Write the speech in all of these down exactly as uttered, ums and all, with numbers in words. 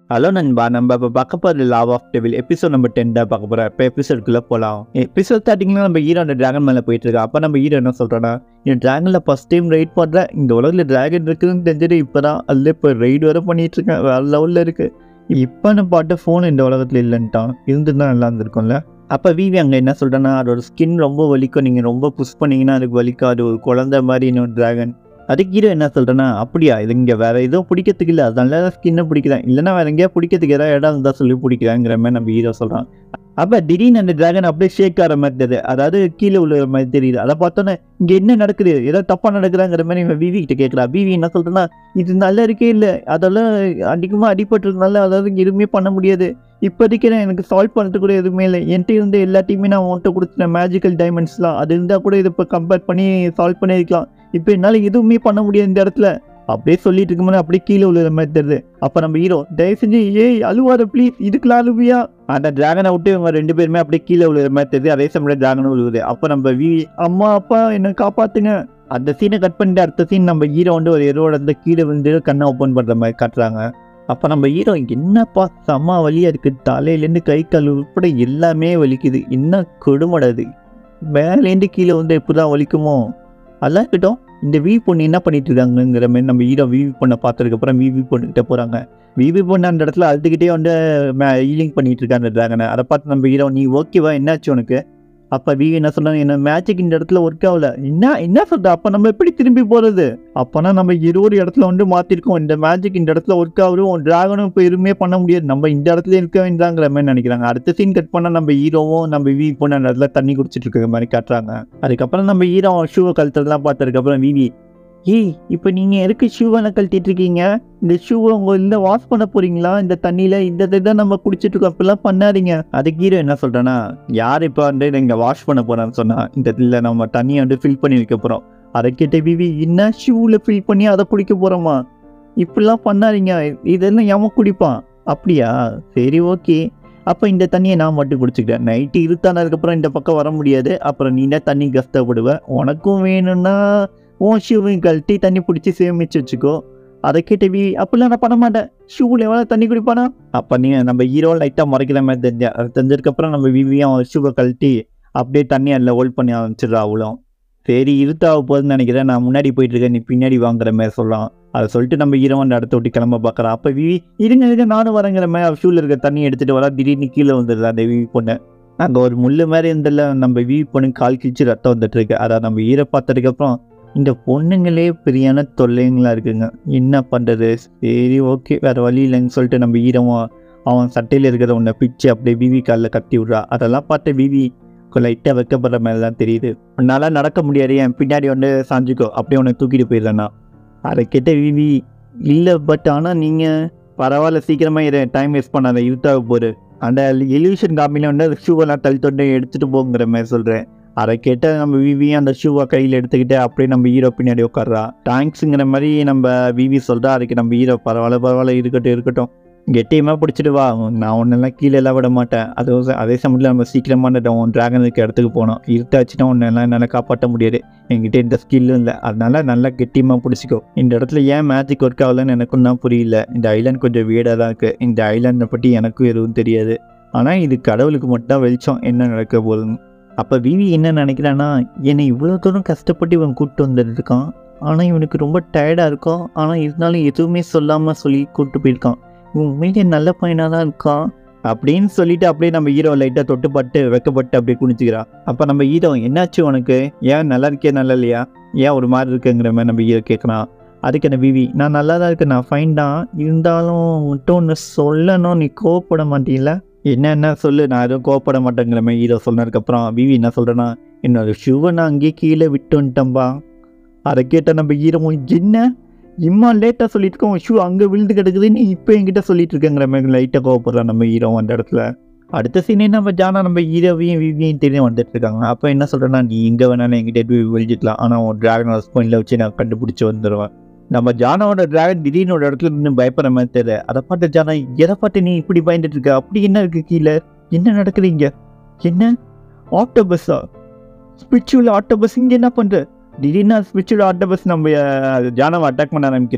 Hello நண்பா, நம்ம இப்போ பார்க்க போகிற love of devil episode number ten தான் பார்க்க போகிறோம். இப்போ எபிசோடுக்குள்ளே போகலாம். எபிசோட் ஸ்டார்டிங்கில் நம்ம ஹீரோ அந்த ட்ராகன் மேலே போயிட்டு இருக்கோம். அப்போ நம்ம ஹீரோ என்ன சொல்கிறோன்னா, இந்த ட்ராகனில் ஃபஸ்ட் டைம் ரைட் பண்ணுறேன், இந்த உலகத்தில் ட்ராகன் இருக்குதுன்னு தெரிஞ்சுட்டு இப்போ தான் அதில் இப்போ ரைடு வர பண்ணிகிட்டு இருக்கேன். வேறு லெவலில் இருக்குது. இப்போன்னு பாட்டு ஃபோன் இந்த உலகத்தில் இல்லைன்ட்டான், இருந்துதான் நல்லா இருந்திருக்கும்ல. அப்போ விவி அங்கே என்ன சொல்கிறேன்னா, அதோட ஸ்கின் ரொம்ப வலிக்கும், நீங்கள் ரொம்ப புஷ் பண்ணிங்கன்னா அதுக்கு வலிக்காது, ஒரு குழந்தை மாதிரி இன்னொரு ட்ராகன். அதுக்கு ஹீரோ என்ன சொல்கிறேன்னா, அப்படியா இது இங்கே வேறு எதுவும் பிடிக்கிறதுக்கு இல்லை, அதனால தான் ஸ்கின்னை பிடிக்கிறேன், இல்லைனா வேறு எங்கேயா பிடிக்கிறதுக்கு ஏதாவது இடம் இருந்தால் சொல்லி பிடிக்கிறேங்கிற மாதிரி நம்ம ஹீரோ சொல்கிறான். அப்போ திடீர்னு அந்த ட்ராகன் அப்படியே ஷேக் ஆகிற மாதிரி தெரியுது, அதாவது கீழே உள்ள மாதிரி தெரியுது. அதை பார்த்தோன்னே இங்கே என்ன நடக்குது, ஏதோ தப்பாக நடக்குறாங்கிற மாதிரி இவன் விவி கிட்ட கேட்குறா. விவி என்ன சொல்கிறேன்னா, இது நல்லா இருக்கே இல்லை, அதெல்லாம் அதிகமாக அடிபட்டுருக்கனால அதாவது எதுவுமே பண்ண முடியாது, இப்போதைக்கு நான் எனக்கு சால்வ் பண்ணுறது கூட எதுவுமே இல்லை, என்கிட்ட இருந்த எல்லாத்தையுமே நான் உன்கிட்ட கொடுத்துட்டேன் மேஜிக்கல் டைமண்ட்ஸ்லாம், அது இருந்தால் கூட இதை இப்போ கம்பேர் பண்ணி சால்வ் பண்ணியிருக்கலாம், இப்போ என்னால் எதுவுமே பண்ண முடியாது இந்த இடத்துல அப்படியே சொல்லிட்டு இருக்கும்போது அப்படியே கீழே விழுற மாதிரி தெரியுது. அப்போ நம்ம ஹீரோ தயவு செஞ்சு ஏய் அழுவாத ப்ளீஸ், இதுக்கெல்லாம் அழுவியா, அந்த டிராகனை விட்டு இவங்க ரெண்டு பேருமே அப்படியே கீழே விழுற மாதிரி தெரியுது. அதே சமயம் டிராகனும் விழுவுது. அப்போ நம்ம வி அம்மா அப்பா என்னை காப்பாற்றுங்க, அந்த சீனை கட் பண்ணிட்டு அடுத்த சீன் நம்ம ஹீரோ வந்து ஒரு எரோட இருந்து கீழே வந்து கண்ணை ஓப்பன் பண்ணுற மாதிரி காட்டுறாங்க. அப்போ நம்ம ஹீரோ என்னப்பா செம்ம வலியாக இருக்குது, தலையிலேருந்து கை கால் உட்பட எல்லாமே வலிக்குது, என்ன கொடுமடாது, மேலேருந்து கீழே வந்து எப்படி தான் வலிக்குமோ, அதெல்லாம் இருக்கட்டும். இந்த விவி பொண்ணு என்ன பண்ணிட்டு இருக்காங்கிற மாதிரி நம்ம ஹீரோ விவி பொண்ணை பார்த்ததுக்கப்புறம் விவி பொண்ணுக்கிட்ட போகிறாங்க. விவி பொண்ணு அந்த இடத்துல அழுதுகிட்டே வந்து ஹீலிங் பண்ணிட்டு இருக்காங்க ட்ராகனை. அதை பார்த்து நம்ம ஹீரோ நீ ஓகேவா, என்னாச்சு உனக்கு? அப்போ விவி என்ன சொன்னாங்க, என்ன மேஜிக் இந்த இடத்துல ஒர்க் ஆகல, என்ன என்ன சொல்ற, அப்போ நம்ம எப்படி திரும்பி போகிறது, அப்போனா நம்ம இருபது இடத்துல வந்து மாற்றிருக்கோம், இந்த மேஜிக் இந்த இடத்துல ஒர்க் ஆகும், ட்ராகனும் இப்போ எதுவுமே பண்ண முடியாது, நம்ம இந்த இடத்துல இருக்க வேண்டாங்கிற மாதிரி நினைக்கிறாங்க. அடுத்த சீன் கட் பண்ணால் நம்ம ஹீரோவும் நம்ம விவி பொண்ணு அந்த இடத்துல தண்ணி குடிச்சிட்டு இருக்கிற மாதிரி காட்டுறாங்க. அதுக்கப்புறம் நம்ம ஹீரோ ஷூவை கழுத்துலாம் பார்த்ததுக்கப்புறம் விவி ஏய் இப்போ நீங்கள் எதுக்கு ஷூவெல்லாம் கழட்டிட்டு இருக்கீங்க, இந்த ஷூவை உங்கள் இல்லை வாஷ் பண்ண போகிறீங்களா இந்த தண்ணியில், இந்த தான் நம்ம குடிச்சிட்டு இருக்கோம், அப்படிலாம் பண்ணாதீங்க. அதுக்கு ஹீரோ என்ன சொல்கிறேன்னா, யார் இப்போ வந்து இங்கே வாஷ் பண்ண போகிறான்னு சொன்னால் இந்த இதில் நம்ம தண்ணியை வந்து ஃபில் பண்ணி வைக்க போகிறோம். அதை கேட்ட விவி என்ன ஷூவில் ஃபில் பண்ணி அதை குடிக்க போகிறோமா, இப்படிலாம் பண்ணாதீங்க, இதெல்லாம் எவன் குடிப்பான், அப்படியா சரி ஓகே, அப்போ இந்த தண்ணியை நான் மட்டும் குடிச்சிக்கிட்டேன், நைட்டு இருத்தானதுக்கப்புறம் இந்த பக்கம் வர முடியாது, அப்புறம் நீ தான் தண்ணி கஷ்டப்படுவேன், உனக்கும் வேணும்னா உன் ஷூவையும் கழட்டி தண்ணி பிடிச்சி சேமிச்சு வச்சுக்கோ. அதை கேட்டு வி அப்படிலாம் நான் பண்ண மாட்டேன், ஷூவில் எவ்வளோ தண்ணி குடிப்பானா. அப்போ நீங்கள் நம்ம ஹீரோ லைட்டாக முறைக்கிற மாதிரி தெரிஞ்சேன். அது தெரிஞ்சதுக்கப்புறம் நம்ம விவியும் ஷூவை கழட்டி அப்படியே தண்ணி அதில் ஹோல்ட் பண்ணி ஆரம்பிச்சிடுறா. அவ்வளோ சரி இருத்தாக போகுதுன்னு நினைக்கிறேன், நான் முன்னாடி போயிட்டுருக்கேன் நீ பின்னாடி வாங்குற மாதிரி சொல்லலாம். அதை சொல்லிட்டு நம்ம ஹீரோ அந்த இடத்த விட்டு கிளம்ப பார்க்குறான். அப்போ விவி இருங்க இருங்க நானும் வரங்கிற மாதிரி ஷூவில் இருக்க தண்ணி எடுத்துகிட்டு வரா. திடீர்னு கீழே வந்துடுது அந்த விவி பொண்ணு. அங்கே ஒரு முள் மாதிரி இருந்ததில்ல, நம்ம விவி பொண்ணு கால் கிழிச்சு ரத்தம் வந்துட்டு இருக்கு. அதை நம்ம ஹீரோ பார்த்ததுக்கப்புறம் இந்த பொண்ணுங்களே பெரியான தொல்லைங்களா இருக்குங்க, என்ன பண்ணுறது, சரி ஓகே வேறு வழி இல்லைன்னு சொல்லிட்டு நம்ம ஹீரோவும் அவன் சட்டையில் இருக்கிற ஒன்றை பிச்சு அப்படியே விவி காலில் கட்டி விட்றா. அதெல்லாம் பார்த்து விவி லைட்டாக வைக்கப்படுற மாதிரி தான் தெரியுது. உன்னால் நடக்க முடியாது, என் பின்னாடி வந்து சாஞ்சிக்கோ, அப்படியே உன்னை தூக்கிட்டு போயிடுறேன்னா. அதை கேட்ட விவி இல்லை பட் ஆனால் நீங்கள் பரவாயில்ல சீக்கிரமாக இதை டைம் வேஸ்ட் பண்ணாத, இருட்டாக போகுது, அந்த எலிவிஷன் காமியில் வந்து அந்த ஷூவெல்லாம் தள்ளிட்டு எடுத்துகிட்டு போங்கிற மாதிரி சொல்கிறேன். அதை கேட்ட நம்ம விவியும் அந்த ஷூவை கையில் எடுத்துக்கிட்டு அப்படியே நம்ம ஹீரோ பின்னாடி உட்காடுறா. தேங்க்ஸுங்கிற மாதிரி நம்ம விவி சொல்கிறா. அதுக்கு நம்ம ஹீரோ பரவாயில்ல பரவாயில்ல இருக்கட்டும் இருக்கட்டும், கெட்டியமாக பிடிச்சிட்டு வா, நான் ஒன்றெல்லாம் கீழே எல்லாம் விட மாட்டேன், அது அதே சமயத்தில் நம்ம சீக்கிரமான உன் ட்ராகன் இருக்க இடத்துக்கு போனோம், இருட்டாச்சுன்னா ஒன்றெல்லாம் என்னால் காப்பாற்ற முடியாது, என்கிட்ட இந்த ஸ்கில்லும் இல்லை, அதனால நல்லா கெட்டியமாக பிடிச்சிக்கோ. இந்த இடத்துல ஏன் மேஜிக் ஒர்க் ஆகலன்னு எனக்கும் தான் புரியல, இந்த ஐலாண்ட் கொஞ்சம் வீடாக தான் இருக்குது, இந்த ஐலாண்டை பற்றி எனக்கும் எதுவும் தெரியாது, ஆனால் இது கடவுளுக்கு மட்டும் வெளிச்சம் என்ன நடக்க போகுதுன்னு. அப்போ விவி என்ன நினைக்கிறான்னா, என்னை இவ்வளோ தூரம் கஷ்டப்பட்டு இவன் கூப்பிட்டு வந்துருக்கான், ஆனால் இவனுக்கு ரொம்ப டயர்டாக இருக்கும், ஆனால் இருந்தாலும் எதுவுமே சொல்லாமல் சொல்லி கூப்பிட்டு போயிருக்கான், இவன் உண்மையிலே நல்ல பையனாக தான் இருக்கான் அப்படின்னு சொல்லிட்டு அப்படியே நம்ம ஹீரோ லைட்டாக தொட்டுப்பட்டு வைக்கப்பட்டு அப்படியே குடிச்சிக்கிறான். அப்போ நம்ம ஹீரோ என்னாச்சு உனக்கு, ஏன் நல்லா இருக்கே நல்லா இல்லையா, ஏன் ஒரு மாதிரி இருக்குங்கிற மாதிரி நம்ம ஹீரோ கேட்குறான். அதுக்கு என்ன விவி நான் நல்லா தான் இருக்கேன், நான் ஃபைன் தான், இருந்தாலும் மட்டும் ஒன்று சொல்லணும், நீ கோவப்பட மாட்டீங்களா, என்ன என்ன சொல்லு, நான் எதுவும் கோவப்பட மாட்டேங்கிற மாதிரி ஹீரோ சொன்னதுக்கப்புறம் விவி என்ன சொல்கிறேன்னா, என்னோட ஷூவை நான் அங்கேயே கீழே விட்டு வந்துட்டேன்பா. அதை கேட்ட நம்ம ஹீரோ என்ன இம்மா லேட்டாக சொல்லிட்டு இருக்கோம், ஷூ அங்கே விழுந்து கிடக்குது, நீ இப்போ என்கிட்ட சொல்லிட்டு இருக்கேங்கிற மாதிரி லைட்டாக கோவப்படுறான் நம்ம ஹீரோ அந்த இடத்துல. அடுத்த சீனே நம்ம ஜானா நம்ம ஹீரோவையும் விவியும் தெரியும் வந்துட்டு இருக்காங்க. அப்போ என்ன சொல்கிறேன்னா, நீ எங்கே வேணாலும் என்கிட்ட விழிச்சிக்கலாம், ஆனால் உன் ட்ராகன் ஹவுஸ் பாயிண்டில் வச்சு நான் கண்டுபிடிச்சி வந்துடுவேன். நம்ம ஜானாவோட டிராகன் திடீர்னு ஒரு இடத்துல இன்னும் பயப்படுற மாதிரி தெரியல. அதை பார்த்து ஜானா எதை பார்த்து நீ இப்படி பயந்துட்டு இருக்க, அப்படி என்ன இருக்கு கீழே, என்ன நடக்குதுங்க, என்ன ஆக்டோபஸா, ஸ்பிரிச்சுவல் ஆக்டோபஸ் இங்கே என்ன பண்ணுற, திடீர்னு ஸ்பிரிச்சுவல் ஆக்டோபஸ் நம்ம ஜானாவை அட்டாக் பண்ண ஆரம்பிக்குது.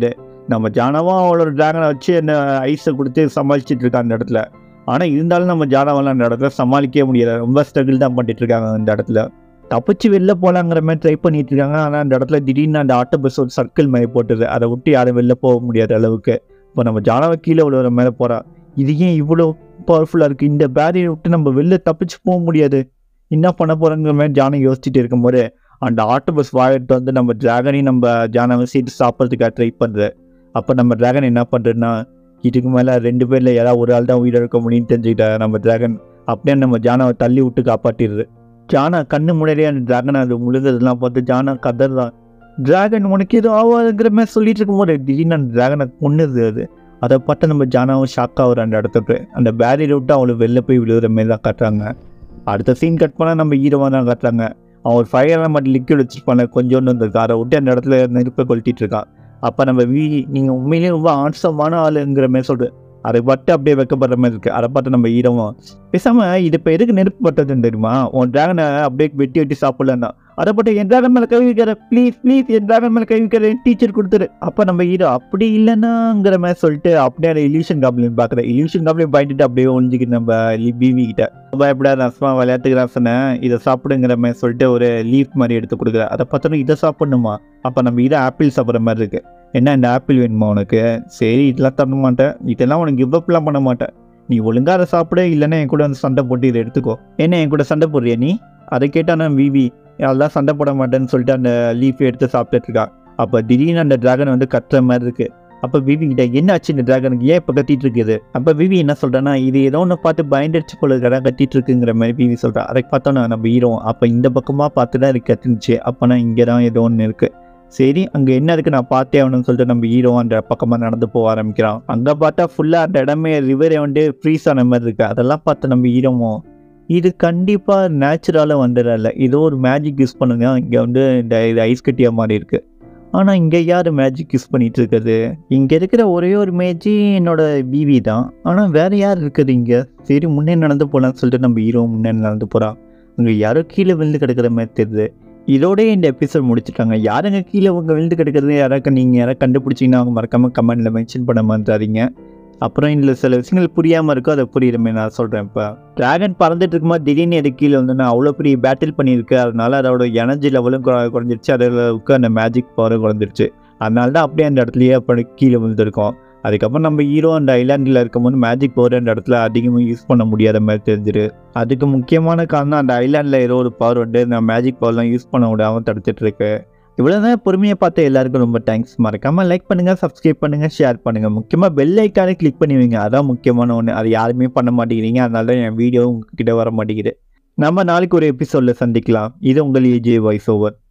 நம்ம ஜானாவும் அவளோட டிராகனை வச்சு என்ன ஐஸை கொடுத்து சமாளிச்சுட்டு இருக்கா அந்த இடத்துல. ஆனால் இருந்தாலும் நம்ம ஜானாவெல்லாம் அந்த இடத்துல சமாளிக்கவே முடியாது. ரொம்ப ஸ்ட்ரகிள் தான் பண்ணிட்டு இருக்காங்க அந்த இடத்துல. தப்பிச்சு வெளில போகலாங்கிற மாதிரி ட்ரை பண்ணிட்டு இருக்காங்க. ஆனால் அந்த இடத்துல திடீர்னு அந்த ஆட்டோபஸ் ஒரு சர்க்கிள் மாதிரி போட்டுது. அதை விட்டு யாரும் வெளில போக முடியாத அளவுக்கு. இப்போ நம்ம ஜானாவை கீழே விழுவுற மேலே போகிறா. இது ஏன் இவ்வளோ பவர்ஃபுல்லாக இருக்குது? இந்த பேரியரை விட்டு நம்ம வெளில தப்பிச்சு போக முடியாது, என்ன பண்ண போகிறோங்கிற மாதிரி ஜானை யோசிச்சுட்டு இருக்கும்போது அந்த ஆட்டோபஸ் வாயிட்டு வந்து நம்ம டிராகனையும் நம்ம ஜானாவை சீட்டு சாப்பிட்றதுக்காக ட்ரை பண்ணுறது. அப்போ நம்ம டிராகன் என்ன பண்ணுறதுன்னா, இதுக்கு மேலே ரெண்டு பேரில் யாராவது ஒரு ஆள் தான் உயிரை இருக்க முடியும்னு தெரிஞ்சுக்கிட்டா நம்ம டிராகன் அப்படியே நம்ம ஜானாவை தள்ளி விட்டு காப்பாற்றிடுது. ஜானா கண்ணு முன்னாடியே அந்த டிராகனை அது முழுகிறதுலாம் பார்த்து ஜானா கதர்தான். டிராகன் உனக்கு எதுவும் ஆகாதுங்கிற மாதிரி சொல்லிட்டு இருக்கும்போது திடீர்னு அந்த டிராகனை கொன்னுது அது. அதை பார்த்து நம்ம ஜானாவும் ஷாக் ஆகுற அந்த இடத்துக்கு. அந்த பேரியரை விட்டு அவளுக்கு வெளில போய் விழுகிற மாதிரி தான் காட்டுறாங்க. அடுத்த சீன் கட் பண்ணால் நம்ம ஹீரோவாக தான் காட்டுறாங்க. அவன் ஒரு ஃபயரெல்லாம் மட்டும் லிக்விட் வச்சுருப்பாங்க, கொஞ்சோண்டு அந்த காரை விட்டு அந்த இடத்துல நெருப்பை கொளுத்திட்டு இருக்கான். அப்போ நம்ம வி நீங்கள் உண்மையிலேயே ரொம்ப ஆன்சமான ஆளுங்கிற மாதிரி சொல்கிறேன். அதை பார்த்து அப்படியே வைக்கப்படுற மாதிரி இருக்குது. அதை பார்த்து நம்ம ஹீரோவும் பேசாமல் இது இப்போ எதுக்கு நெருப்பு பட்டதுன்னு தெரியுமா? உன் டிராகனை அப்படியே வெட்டி வெட்டி சாப்பிடலன்னா அதை பற்றி என் டிராகன் மேலே கை வைக்கிற, ப்ளீஸ் ப்ளீஸ் என் டிராகன் மேலே கை வைக்கிற டீச்சர் கொடுத்துரு. அப்போ நம்ம ஹீரோ அப்படி இல்லைன்னாங்கிற மாதிரி சொல்லிட்டு அப்படியே அந்த இல்யூஷன் காப்ளின் பார்க்குறேன். இல்யூஷன் காப்ளின் பயந்துட்டு அப்படியே ஒழிஞ்சிக்கிட்டு நம்ம பிவி கிட்ட பயப்பட ரசமா விளையாட்டுக்கு ரசனை இதை சாப்பிடுங்கிற மாதிரி சொல்லிட்டு ஒரு லீஃப் மாதிரி எடுத்து கொடுக்குறேன். அதை பார்த்தோன்னா இதை சாப்பிடணுமா? அப்போ நம்ம இதை ஆப்பிள் சாப்பிட்ற மாதிரி இருக்குது. என்ன இந்த ஆப்பிள் வேணுமா உனக்கு? சரி இதெல்லாம் தர மாட்டேன், இதெல்லாம் உனக்கு கிவ் அப்லாம் பண்ண மாட்டேன், நீ ஒழுங்காக அதை சாப்பிட, இல்லைன்னா என் கூட வந்து சண்டை போட்டு இதை எடுத்துக்கோ. என்ன என் கூட சண்டை போடுறியா நீ? அதை கேட்டால் நான் விவி அதெல்லாம் சண்டை போட மாட்டேன்னு சொல்லிட்டு அந்த லீஃபை எடுத்து சாப்பிட்டுட்டு இருக்கா. அப்போ திடீர்னு அந்த டிராகன் வந்து கத்துற மாதிரி இருக்குது. அப்போ விவி கிட்ட என்ன ஆச்சு இந்த டிராகனுக்கு, ஏன் இப்போ கத்திட்டு இருக்குது? அப்போ விவி என்ன சொல்கிறேன்னா, இது ஏதோ ஒன்று பார்த்து பயந்துடுச்சு போல கடை கத்திட்டு இருக்குங்கிற மாதிரி விவி சொல்கிறா. அதை பார்த்தோன்னா நம்ம ஹீரோ அப்போ இந்த பக்கமாக பார்த்து தான் இருக்கு கத்துனுச்சு. அப்போனா இங்கே தான் ஏதோ ஒன்று இருக்குது. சரி அங்கே என்ன இருக்குது நான் பார்த்தே ஆகணும்னு சொல்லிட்டு நம்ம ஹீரோ அந்த பக்கமாக நடந்து போக ஆரம்பிக்கிறான். அங்கே பார்த்தா ஃபுல்லாக அந்த இடமே ரிவரே வந்து ஃப்ரீஸ் ஆன மாதிரி இருக்குது. அதெல்லாம் பார்த்து நம்ம ஹீரோவும் இது கண்டிப்பாக நேச்சுரலாக வந்துடல, ஏதோ ஒரு மேஜிக் யூஸ் பண்ணுங்க, இங்கே வந்து இந்த இது ஐஸ் கட்டியாக மாதிரி இருக்குது. ஆனால் இங்கே யார் மேஜிக் யூஸ் பண்ணிகிட்டு இருக்குது? இங்கே இருக்கிற ஒரே ஒரு மேஜி என்னோட பிவி தான், ஆனால் வேறு யார் இருக்குது இங்கே? சரி முன்னே நடந்து போகலான்னு சொல்லிட்டு நம்ம ஹீரோ முன்னே நடந்து போகிறான். அங்கே யாரோ கீழே விழுந்து கிடக்கிற மாதிரி தெரியுது. இதோடய இந்த எபிசோட் முடிச்சுட்டாங்க. யாருங்க கீழே உங்கள் விழுந்து கிடக்கிறது யாராக்க நீங்கள் யாராவது கண்டுபிடிச்சிங்கன்னா அவங்க மறக்காமல் கமெண்டில் மென்ஷன் பண்ண மாட்டாதீங்க. அப்புறம் இதில் சில விஷயங்கள் புரியாமல் இருக்கோ அதை புரியுறமே நான் சொல்கிறேன். இப்போ டிராகன் பறந்துட்டு இருக்கும்போது திடீர்னு எது கீழே வந்துன்னா அவ்வளோ பெரிய பேட்டில் பண்ணியிருக்கு. அதனால அதோட எனர்ஜி லெவலும் குறைஞ்சிருச்சு, அதில் அந்த மேஜிக் பவரும் குறைஞ்சிருச்சு. அதனால தான் அப்படியே அந்த இடத்துலையே அப்படி கீழே விழுந்திருக்கோம். அதுக்கப்புறம் நம்ம ஹீரோ அந்த ஐலாண்டில் இருக்கும்போது மேஜிக் பவர் அந்த இடத்துல அதிகமாக யூஸ் பண்ண முடியாத மாதிரி தெரிஞ்சிரு. அதுக்கு முக்கியமான காரணம் அந்த ஐலாண்டில் ஏதோ ஒரு பவர் வந்து நான் மேஜிக் பவர்லாம் யூஸ் பண்ண விடாமல் தடுத்துட்ருக்கு. இவ்வளோ தான் பொறுமையாக பார்த்த எல்லாருக்கும் ரொம்ப தேங்க்ஸ். மறக்காமல் லைக் பண்ணுங்கள், சப்ஸ்கிரைப் பண்ணுங்கள், ஷேர் பண்ணுங்கள். முக்கியமாக பெல் ஐக்கானே கிளிக் பண்ணி வைங்க, அதான் முக்கியமான ஒன்று. அது யாருமே பண்ண மாட்டேங்கிறீங்க, அதனால தான் என் வீடியோ உங்ககிட்ட வர மாட்டேங்குது. நம்ம நாளைக்கு ஒரு எபிசோடில் சந்திக்கலாம். இது உங்கள் ஏஜே வாய்ஸ் ஓவர்.